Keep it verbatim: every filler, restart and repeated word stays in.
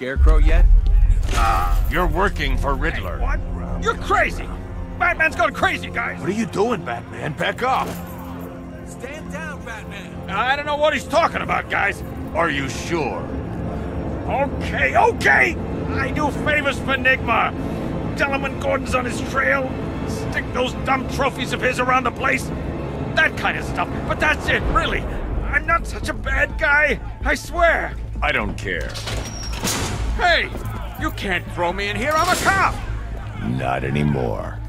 Scarecrow yet? You're working for Riddler. What? You're crazy! Batman's gone crazy, guys! What are you doing, Batman? Back off! Stand down, Batman! I don't know what he's talking about, guys. Are you sure? Okay, okay! I do favors for Enigma. Tell him when Gordon's on his trail. Stick those dumb trophies of his around the place. That kind of stuff. But that's it, really. I'm not such a bad guy. I swear. I don't care. Hey! You can't throw me in here, I'm a cop! Not anymore.